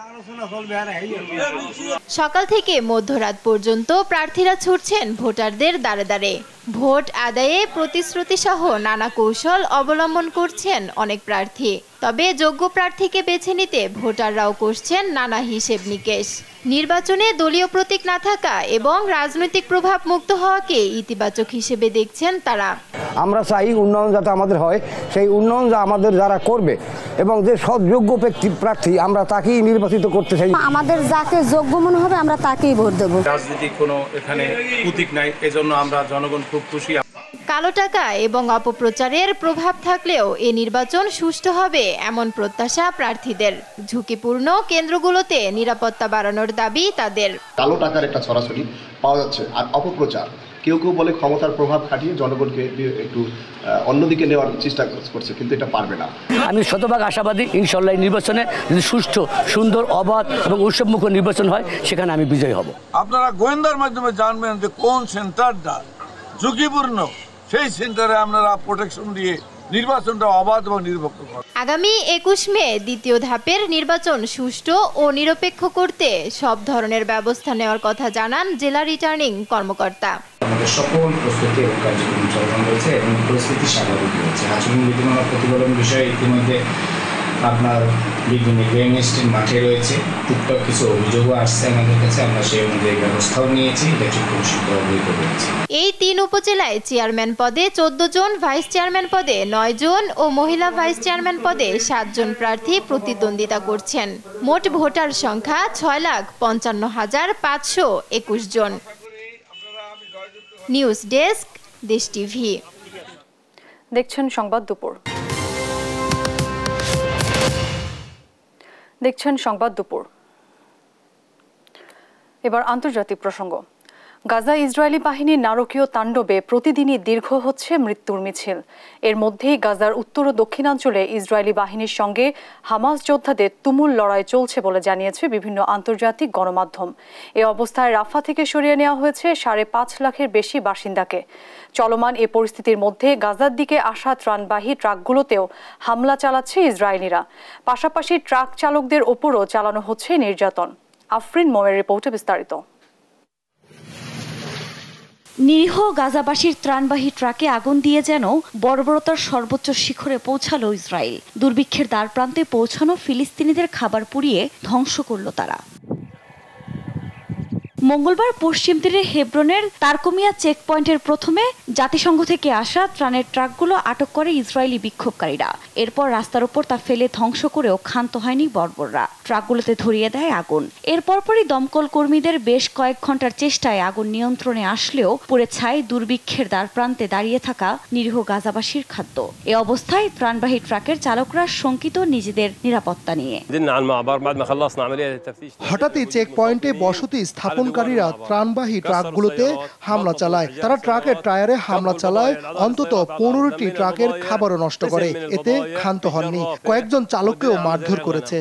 সকাল থেকে মধ্যরাত পর্যন্ত প্রার্থীরা ছুটছেন ভোটারদের দ্বারে দ্বারে। ভোট আদায়ে প্রতিশ্রুতি সহ নানা কৌশল অবলম্বন করছেন অনেক প্রার্থী। তবে যোগ্য প্রার্থীকে বেছে নিতে ভোটাররাও করছেন নানা হিসেব নিকেশ। নির্বাচনে দলীয় প্রতীক না থাকা এবং রাজনৈতিক প্রভাব মুক্ত হওয়াকে ইতিবাচক হিসেবে দেখছেন তারা। আমরা চাই উন্নয়ন যাতে আমাদের হয়, সেই উন্নয়ন যা আমাদের যারা করবে এবং যে সৎ যোগ্য ব্যক্তি প্রার্থী আমরা তাকেই নির্বাচিত করতে চাই। আমাদের যাকে যোগ্য মনে হবে আমরা তাকেই ভোট দেব। রাজনৈতিক কোনো এখানে প্রতীক নাই, এজন্য আমরা জনগণ খুব খুশি। কালো টাকা এবং অপপ্রচারের প্রভাব থাকলেও এ নির্বাচন সুষ্ঠু হবে এমন প্রত্যাশা প্রার্থীদের। ঝুঁকিপূর্ণ কেন্দ্রগুলোতে নিরাপত্তা বাড়ানোর দাবি তাদের। কালো টাকার একটা সরাসরি পাওয়া যাচ্ছে, আর অপপ্রচার কেউ কেউ বলে ক্ষমতার প্রভাব খাটিয়ে জনগণকে একটু অন্যদিকে নেওয়ার চেষ্টা করছে, কিন্তু এটা পারবে না। আমি শতভাগ আশাবাদী ইনশাল্লাহ নির্বাচনে যদি সুষ্ঠু, সুন্দর, অবাধ এবং উৎসবমুখ নির্বাচন হয় সেখানে আমি বিজয়ী হব। আপনারা গোয়েন্দার মাধ্যমে জানবেন যে কোন সেন্টারটা ঝুঁকিপূর্ণ, সেই সেন্টারে আপনারা প্রোটেকশন দিয়ে নির্বাচনটা অবাধ এবং নিরপেক্ষ করেন। আগামী একুশ মে দ্বিতীয় ধাপের নির্বাচন সুষ্ঠু ও নিরপেক্ষ করতে সব ধরনের ব্যবস্থা নেওয়ার কথা জানান জেলা রিটার্নিং কর্মকর্তা। আমাদের সকল প্রস্তুতি এবং কার্যক্রম চলমান রয়েছে এবং পরিস্থিতি স্বাভাবিক রয়েছে। আচরণ নীতিমালা প্রতিপালন বিষয়ে ইতিমধ্যে আপনার বিভিন্ন গেম স্ট্রিট মাঠে রয়েছে। টুকটাক কিছু অভিযোগও আসছে আমাদের কাছে, আমরা সেই অনুযায়ী ব্যবস্থাও নিয়েছি, ইলেকট্রিক কমিশনকে অবহিত করেছি। এই তিন উপজেলায় চেয়ারম্যান পদে চোদ্দ জন, ভাইস চেয়ারম্যান পদে নয় জন ও মহিলা ভাইস চেয়ারম্যান পদে সাত জন প্রার্থী প্রতিদ্বন্দ্বিতা করছেন। মোট ভোটার সংখ্যা ছয় লাখ পঞ্চান্ন হাজার পাঁচশো একুশ জন। News desk, Desh TV. দেখছেন সংবাদ দুপুর। দেখছেন সংবাদ দুপুর। এবার আন্তর্জাতিক প্রসঙ্গ। গাজা ইসরায়েলি বাহিনীর নারকীয় তাণ্ডবে প্রতিদিনই দীর্ঘ হচ্ছে মৃত্যুর মিছিল। এর মধ্যেই গাজার উত্তর ও দক্ষিণাঞ্চলে ইসরায়েলি বাহিনীর সঙ্গে হামাস যোদ্ধাদের তুমুল লড়াই চলছে বলে জানিয়েছে বিভিন্ন আন্তর্জাতিক গণমাধ্যম। এ অবস্থায় রাফা থেকে সরিয়ে নেওয়া হয়েছে সাড়ে পাঁচ লাখের বেশি বাসিন্দাকে। চলমান এ পরিস্থিতির মধ্যে গাজার দিকে আসা ত্রাণবাহী ট্রাকগুলোতেও হামলা চালাচ্ছে ইসরায়েলিরা। পাশাপাশি ট্রাক চালকদের ওপরও চালানো হচ্ছে নির্যাতন। আফরিন মোমের রিপোর্টে বিস্তারিত। নিরীহ গাজাবাসীর ত্রাণবাহী ট্রাকে আগুন দিয়ে যেন বর্বরতার সর্বোচ্চ শিখরে পৌঁছালো ইসরায়েল। দুর্ভিক্ষের দ্বারপ্রান্তে পৌঁছানো ফিলিস্তিনিদের খাবার পুড়িয়ে ধ্বংস করল তারা। মঙ্গলবার পশ্চিম তীরের হেব্রনের তারকমিয়া চেকপয়েন্টের প্রথমে জাতিসংঘ থেকে আসা ত্রাণের ট্রাকগুলো আটক করে ইসরায়েলি বিক্ষোভকারীরা। এরপর রাস্তার উপর তা ফেলে ধ্বংস করেও ক্ষান্ত হয়নি বর্বররা। ট্রাকগুলোতে ধরিয়ে দেয় আগুন। এর পরপরই দমকল কর্মীদের বেশ কয়েক ঘন্টার চেষ্টায় আগুন নিয়ন্ত্রণে আসলেও পুড়ে ছাই দুর্ভিক্ষের দ্বারপ্রান্তে দাঁড়িয়ে থাকা নিরীহ গাজাবাসীর খাদ্য। এ অবস্থায় ত্রাণবাহী ট্রাকের চালকরা শঙ্কিত নিজেদের নিরাপত্তা নিয়ে। হঠাৎই চেক পয়েন্টে বসতি স্থাপনকারীরা ত্রাণবাহী ট্রাকগুলোতে হামলা চালায়। তারা ট্রাকের টায়ারে হামলা চালায়, অন্তত পনেরোটি ট্রাকের খাবারও নষ্ট করে। এতে ক্ষান্ত হননি, কয়েকজন চালককেও মারধর করেছে।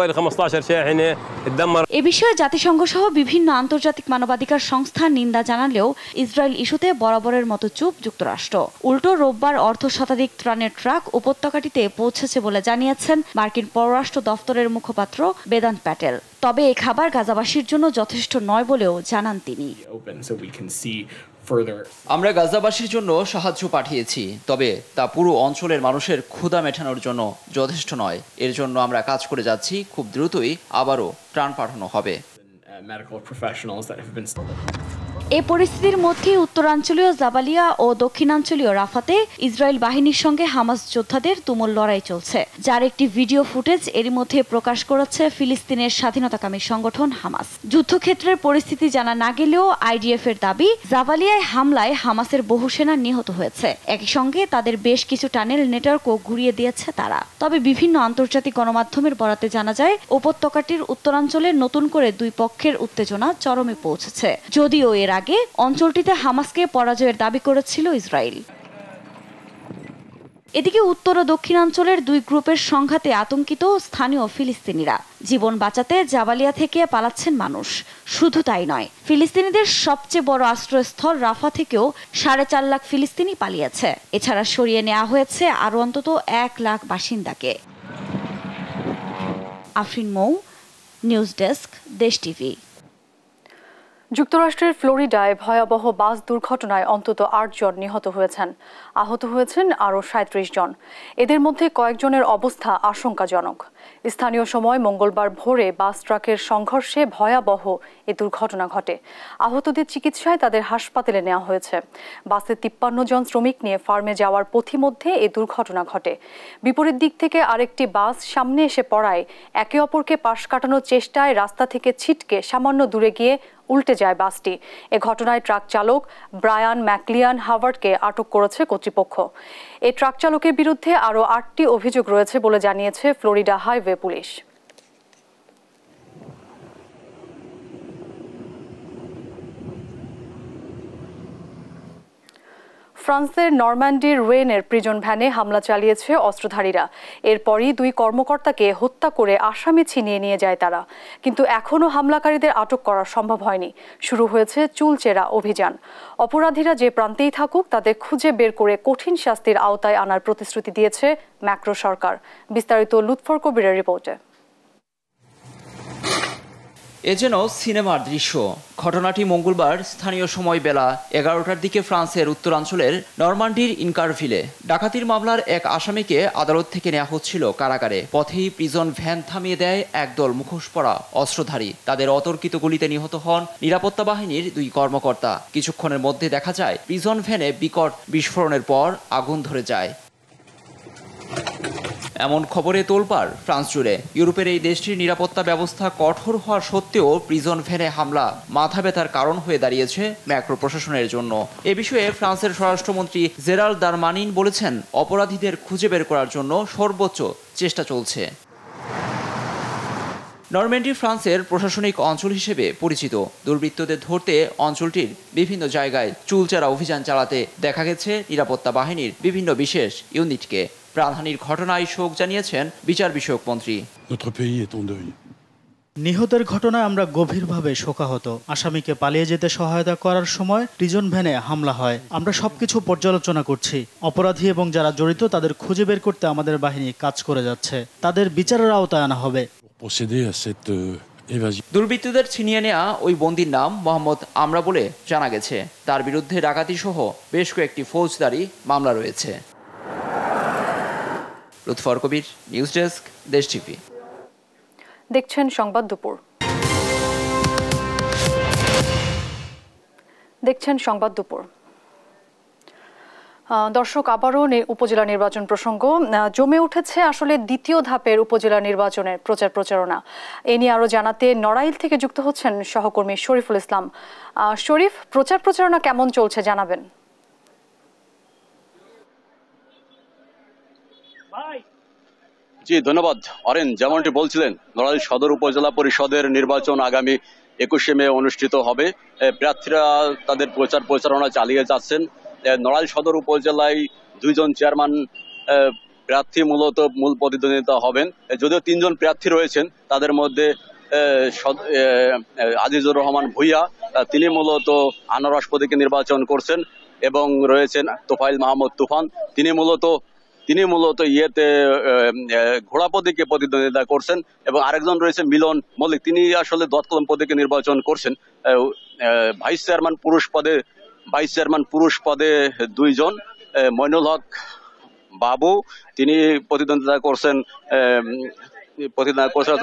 এ বিষয়ে জাতিসংঘ সহ বিভিন্ন আন্তর্জাতিক মানবাধিকার সংস্থা নিন্দা জানালেও ইসরায়েল ইস্যুতে বরাবরের মতো চুপ যুক্তরাষ্ট্র। উল্টো রোববার অর্ধ শতাধিক ত্রাণের ট্রাক উপত্যকাটিতে পৌঁছেছে বলে জানিয়েছেন মার্কিন পররাষ্ট্র দফতরের মুখপাত্র বেদান্ত প্যাটেল। তবে এই খাবার গাজাবাসীর জন্য যথেষ্ট নয় বলেও জানান তিনি। আমরা গাজাবাসীর জন্য সাহায্য পাঠিয়েছি, তবে তা পুরো অঞ্চলের মানুষের ক্ষুধা মেটানোর জন্য যথেষ্ট নয়। এর জন্য আমরা কাজ করে যাচ্ছি। খুব দ্রুতই আবারও ত্রাণ পাঠানো হবে। এ পরিস্থিতির মধ্যে উত্তরাঞ্চলীয় জাবালিয়া ও দক্ষিণাঞ্চলীয় রাফাতে ইসরায়েল বাহিনীর সঙ্গে হামাস যোদ্ধাদের তুমুল লড়াই চলছে, যার একটি ভিডিও ফুটেজ এরই মধ্যে প্রকাশ করেছে ফিলিস্তিনের স্বাধীনতাকামী সংগঠন হামাস। যুদ্ধক্ষেত্রের পরিস্থিতি জানা না গেলেও আইডিএফ এর দাবি, জাবালিয়ায় হামলায় হামাসের বহু সেনা নিহত হয়েছে। একই সঙ্গে তাদের বেশ কিছু টানেল নেটওয়ার্কও ঘুরিয়ে দিয়েছে তারা। তবে বিভিন্ন আন্তর্জাতিক গণমাধ্যমের বরাতে জানা যায়, উপত্যকাটির উত্তরাঞ্চলে নতুন করে দুই পক্ষের উত্তেজনা চরমে পৌঁছেছে, যদিও এর আগে অঞ্চলটিতে হামাসকে পরাজয়ের দাবি করেছিল ইসরায়েল। এদিকে উত্তর ও দক্ষিণাঞ্চলের দুই গ্রুপের সংঘাতে আতঙ্কিত স্থানীয় ফিলিস্তিনিরা। জীবন বাঁচাতে জাবালিয়া থেকে পালাচ্ছেন মানুষ। শুধু তাই নয়, ফিলিস্তিনিদের সবচেয়ে বড় আশ্রয়স্থল রাফা থেকেও সাড়ে চার লাখ ফিলিস্তিনি পালিয়েছে। এছাড়া সরিয়ে নেওয়া হয়েছে আরও অন্তত এক লাখ বাসিন্দাকে। Afrin Mou, news desk, Desh TV. যুক্তরাষ্ট্রের ফ্লোরিডায় ভয়াবহ বাস দুর্ঘটনায় অন্তত আট জন নিহত হয়েছেন। আহত হয়েছেন আরও সাঁত্রিশ জন। এদের মধ্যে কয়েকজনের অবস্থা আশঙ্কাজনক। স্থানীয় সময় মঙ্গলবার ভোরে বাস ট্রাকের সংঘর্ষে ভয়াবহ এ দুর্ঘটনা ঘটে। আহতদের চিকিৎসায় তাদের হাসপাতালে নেওয়া হয়েছে। বাসে তিপ্পান্ন জন শ্রমিক নিয়ে ফার্মে যাওয়ার পথিমধ্যে এ দুর্ঘটনা ঘটে। বিপরীত দিক থেকে আরেকটি বাস সামনে এসে পড়ায় একে অপরকে পাশ কাটানোর চেষ্টায় রাস্তা থেকে ছিটকে সামান্য দূরে গিয়ে উল্টে যায় বাসটি। এ ঘটনায় ট্রাক চালক ব্রায়ান ম্যাকলিয়ান হাওয়ার্ডকে আটক করেছে কর্তৃপক্ষ। এই ট্রাক চালকের বিরুদ্ধে আরও আটটি অভিযোগ রয়েছে বলে জানিয়েছে ফ্লোরিডা হাইওয়ে পুলিশ। ফ্রান্সের নরম্যান্ডির ওয়েনের প্রিজন ভ্যানে হামলা চালিয়েছে অস্ত্রধারীরা। এরপরই দুই কর্মকর্তাকে হত্যা করে আসামি ছিনিয়ে নিয়ে যায় তারা। কিন্তু এখনও হামলাকারীদের আটক করা সম্ভব হয়নি। শুরু হয়েছে চুলচেরা অভিযান। অপরাধীরা যে প্রান্তেই থাকুক তাদের খুঁজে বের করে কঠিন শাস্তির আওতায় আনার প্রতিশ্রুতি দিয়েছে ম্যাক্রো সরকার। বিস্তারিত লুৎফর কবিরের রিপোর্টে। এ যেন সিনেমার দৃশ্য। ঘটনাটি মঙ্গলবার স্থানীয় সময় বেলা এগারোটার দিকে ফ্রান্সের উত্তরাঞ্চলের নরমান্ডির ইনকারভিলে ডাকাতির মামলার এক আসামিকে আদালত থেকে নেওয়া হচ্ছিল কারাগারে। পথেই প্রিজন ভ্যান থামিয়ে দেয় একদল মুখোশ পরা অস্ত্রধারী। তাদের অতর্কিত গুলিতে নিহত হন নিরাপত্তা বাহিনীর দুই কর্মকর্তা। কিছুক্ষণের মধ্যে দেখা যায় প্রিজন ভ্যানে বিকট বিস্ফোরণের পর আগুন ধরে যায়। এমন খবরে তোলপাড় ফ্রান্স জুড়ে। ইউরোপের এই দেশটির নিরাপত্তা ব্যবস্থা কঠোর হওয়ার সত্ত্বেও প্রিজন ভ্যানে হামলা মাথা ব্যথার কারণ হয়ে দাঁড়িয়েছে ম্যাক্রো প্রশাসনের জন্য। এ বিষয়ে ফ্রান্সের স্বরাষ্ট্রমন্ত্রী জেরাল দারমানিন বলেছেন, অপরাধীদের খুঁজে বের করার জন্য সর্বোচ্চ চেষ্টা চলছে। নরম্যান্ডি ফ্রান্সের প্রশাসনিক অঞ্চল হিসেবে পরিচিত। দুর্বৃত্তদের ধরতে অঞ্চলটির বিভিন্ন জায়গায় চুলচেরা অভিযান চালাতে দেখা গেছে নিরাপত্তা বাহিনীর বিভিন্ন বিশেষ ইউনিটকে। প্রাণহানির ঘটনায় শোক জানিয়েছেন বিচার বিষয়ক মন্ত্রী। নিহতের ঘটনায় আমরা গভীরভাবে শোকাহত। আসামিকে পালিয়ে যেতে সহায়তা করার সময় প্রিজন ভ্যানে হামলা হয়। আমরা সবকিছু পর্যালোচনা করছি। অপরাধী এবং যারা জড়িত তাদের খুঁজে বের করতে আমাদের বাহিনী কাজ করে যাচ্ছে। তাদের বিচারের আওতায় আনা হবে। দুর্বৃত্তদের ছিনিয়ে নেওয়া ওই বন্দির নাম মোহাম্মদ আমরা বলে জানা গেছে। তার বিরুদ্ধে ডাকাতি সহ বেশ কয়েকটি ফৌজদারি মামলা রয়েছে। Lutfar Kabir, news desk, Desh TV. দেখছেন সংবাদ দুপুর। দেখছেন সংবাদ দুপুর। দর্শক, আবারও উপজেলা নির্বাচন প্রসঙ্গ জমে উঠেছে আসলে দ্বিতীয় ধাপের উপজেলা নির্বাচনের প্রচার প্রচারণা। এ নিয়ে আরো জানাতে নড়াইল থেকে যুক্ত হচ্ছেন সহকর্মী শরীফুল ইসলাম। শরীফ, প্রচার প্রচারণা কেমন চলছে জানাবেন? জি ধন্যবাদ অরেন। যেমনটি বলছিলেন, নড়াইল সদর উপজেলা পরিষদের নির্বাচন আগামী একুশে মে অনুষ্ঠিত হবে। প্রার্থীরা তাদের প্রচার প্রচারণা চালিয়ে যাচ্ছেন। নড়াইল সদর উপজেলায় দুইজন চেয়ারম্যান প্রার্থী মূলত মূল প্রতিদ্বন্দ্বিতা হবেন। যদিও তিনজন প্রার্থী রয়েছেন, তাদের মধ্যে আজিজুর রহমান ভুইয়া, তিনি মূলত আনারস প্রতীকে নির্বাচন করছেন, এবং রয়েছেন তোফাইল মাহমুদ তুফান, তিনি মূলত তিনি মূলত ইয়েতে ঘোড়া প্রতীকে প্রতিদ্বন্দ্বিতা করছেন, এবং আরেকজন রয়েছে মিলন মল্লিক, তিনি আসলে দতকলম প্রতীকে নির্বাচন করছেন। ভাইস চেয়ারম্যান পুরুষ পদে ভাইস চেয়ারম্যান পুরুষ পদে দুইজন, মইনুল হক বাবু তিনি প্রতিদ্বন্দ্বিতা করছেন প্রতিদ্বন্দ্বিতা করছেন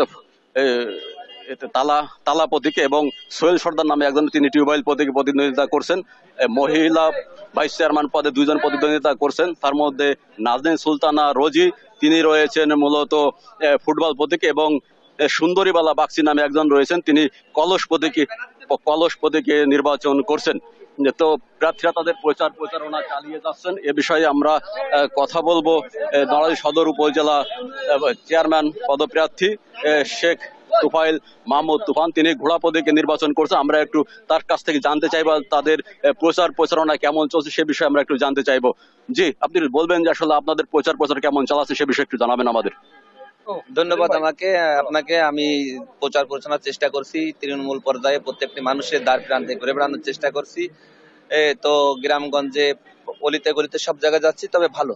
তালা তালা প্রতীকে, এবং সোহেল সর্দার নামে একজন তিনি টিউবওয়েল প্রতীকে প্রতিদ্বন্দ্বিতা করছেন। মহিলা ভাইস চেয়ারম্যান পদে দুইজন প্রতিদ্বন্দ্বিতা করছেন, তার মধ্যে নাজনীন সুলতানা রোজি তিনি রয়েছেন মূলত ফুটবল প্রতীকে, এবং সুন্দরীবালা বাক্সি নামে একজন রয়েছেন, তিনি কলস প্রতীকে কলস প্রতীকে নির্বাচন করছেন। তো প্রার্থীরা তাদের প্রচার প্রচারণা চালিয়ে যাচ্ছেন। এ বিষয়ে আমরা কথা বলবো নড়াইল সদর উপজেলা চেয়ারম্যান পদপ্রার্থী শেখ তোফাইল মাহমুদ তুফান, তিনি ঘোড়া প্রতীকে নির্বাচন করছেন। আমরা একটু তার কাছ থেকে জানতে চাইবো তাদের প্রচার প্রচারণা কেমন চলছে সে বিষয়ে আমরা একটু জানতে চাইবো। জি, আপনি বলবেন যে আসলে আপনাদের প্রচার প্রচার কেমন চালাচ্ছে সে বিষয়ে একটু জানাবেন আমাদের। ধন্যবাদ আমাকে আপনাকে। আমি প্রচার প্রচারণার চেষ্টা করছি তৃণমূল পর্যায়ে, প্রত্যেকটি মানুষের দ্বার প্রান্তে ঘুরে বেড়ানোর চেষ্টা করছি। তো গ্রামগঞ্জে অলিতে গলিতে সব জায়গায় যাচ্ছি, তবে ভালো।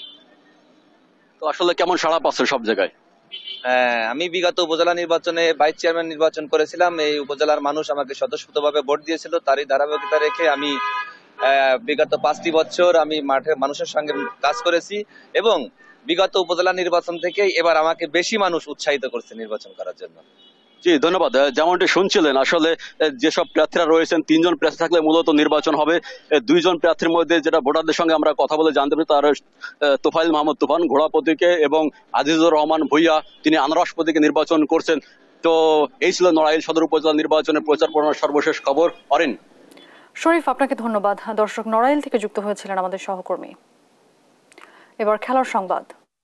তো আসলে কেমন সাড়া পাচ্ছে সব জায়গায়? হ্যাঁ, আমি বিগত উপজেলা নির্বাচনে ভাইস চেয়ারম্যান নির্বাচন করেছিলাম। এই উপজেলার মানুষ আমাকে স্বতঃস্ফূর্তভাবে ভোট দিয়েছিল। তারই ধারাবাহিকতা রেখে আমি বিগত পাঁচটি বছর আমি মাঠে মানুষের সঙ্গে কাজ করেছি, এবং বিগত উপজেলা নির্বাচন থেকে এবার আমাকে বেশি মানুষ উৎসাহিত করছে নির্বাচন করার জন্য। জি ধন্যবাদ। যেমনটি শুনছিলেন, আসলে যেসব প্রার্থীরা রয়েছেন তিনজন প্রার্থী থাকলে মূলত নির্বাচন হবে। দুইজন প্রার্থীর মধ্যে যেটা ভোটারদের সঙ্গে আমরা কথা বলে জানতে পারি, তার তোফাইল মাহমুদ তুফান ঘোড়া প্রতীকে, এবং আজিজুর রহমান ভুইয়া তিনি আনারস প্রতীকে নির্বাচন করছেন। তো এই ছিল নড়াইল সদর উপজেলা নির্বাচনের প্রচার প্রচারণার সর্বশেষ খবর। অরিন। শরীফ, আপনাকে ধন্যবাদ। দর্শক, নড়াইল থেকে যুক্ত হয়েছিলেন আমাদের সহকর্মী। এবার খেলার সংবাদ।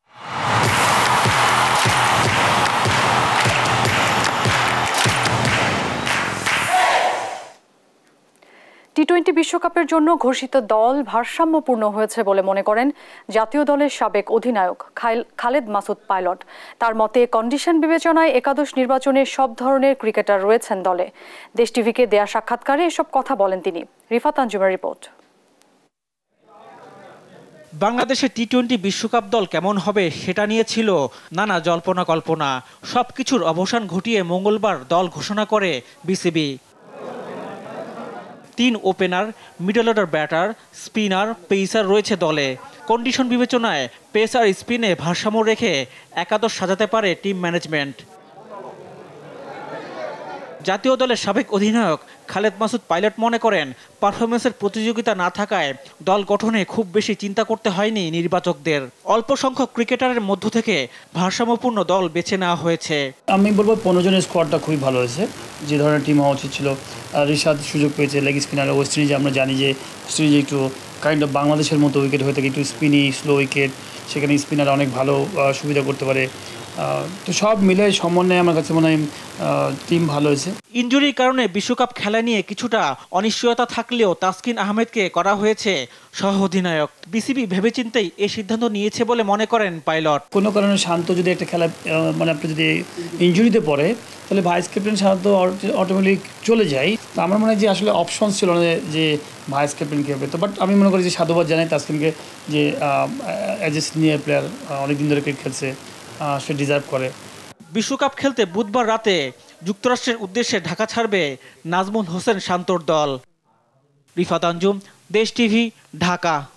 টি টোয়েন্টি বিশ্বকাপের জন্য ঘোষিত দল ভারসাম্যপূর্ণ হয়েছে বলে মনে করেন জাতীয় দলের সাবেক অধিনায়ক খালেদ মাসুদ পাইলট। তার মতে, কন্ডিশন বিবেচনায় একাদশ নির্বাচনে সব ধরনের ক্রিকেটার রয়েছেন দলে। দেশ টিভিকে দেয়া সাক্ষাৎকারে এসব কথা বলেন তিনি। রিফাত আঞ্জুমের রিপোর্ট। বাংলাদেশের টি টোয়েন্টি বিশ্বকাপ দল কেমন হবে সেটা নিয়ে ছিল নানা জল্পনা কল্পনা। সবকিছুর অবসান ঘটিয়ে মঙ্গলবার দল ঘোষণা করে বিসিবি। তিন opener, middle order batter, spinner, pacer রয়েছে দলে। কন্ডিশন বিবেচনায় পেস আর স্পিনে ভারসাম্য রেখে একাদশ সাজাতে পারে টিম ম্যানেজমেন্ট। জাতীয় দলের সাবেক অধিনায়ক খালেদ মাসুদ পাইলট মনে করেন, পারফরমেন্সের প্রতিযোগিতা না থাকায় দল গঠনে খুব বেশি চিন্তা করতে হয়নি নির্বাচকদের। অল্প সংখ্যক ক্রিকেটারের মধ্য থেকে ভারসাম্যপূর্ণ দল বেছে নেওয়া হয়েছে। আমি বলবো পনেরো জনের স্কোয়াডটা খুবই ভালো হয়েছে। যে ধরনের টিম হওয়া উচিত ছিল। রিশাদ সুযোগ পেয়েছে লেগ স্পিনার। ওয়েস্ট ইন্ডিজে আমরা জানি যে ওয়েস্ট ইন্ডিজে একটু কাইন্ড অফ বাংলাদেশের মতো উইকেট হয়ে থাকে, একটু স্পিনি স্লো উইকেট, সেখানে স্পিনার অনেক ভালো সুবিধা করতে পারে। তো সব মিলে সমন্বয়ে আমার কাছে মনে হয় টিম ভালো হয়েছে। ইনজুরির কারণে বিশ্বকাপ খেলা নিয়ে কিছুটা অনিশ্চয়তা থাকলেও তাসকিন আহমেদকে করা হয়েছে সহ অধিনায়ক। বিসিবি ভেবেচিন্তেই এই সিদ্ধান্ত নিয়েছে বলে মনে করেন পাইলট। কোনো কারণে শান্ত যদি একটা খেলা মানে আপনি যদি ইনজুরিতে পড়ে তাহলে ভাইস ক্যাপ্টেন শান্ত অটোমেটিক চলে যায়। তো আমার মনে হয় যে আসলে অপশন ছিল না যে ভাইস ক্যাপ্টেন কী হবে। তো বাট আমি মনে করি যে সাধুবাদ জানাই তাসকিনকে যে অ্যাজ এ সিনিয়র প্লেয়ার অনেকদিন ধরে ক্রিকেট খেলছে, সে ডিজার্ভ করে। বিশ্বকাপ খেলতে বুধবার রাতে যুক্তরাষ্ট্রের উদ্দেশ্যে ঢাকা ছাড়বে নাজমুল হোসেন শান্তর দল। রিফাত আঞ্জুম, দেশ টিভি, ঢাকা।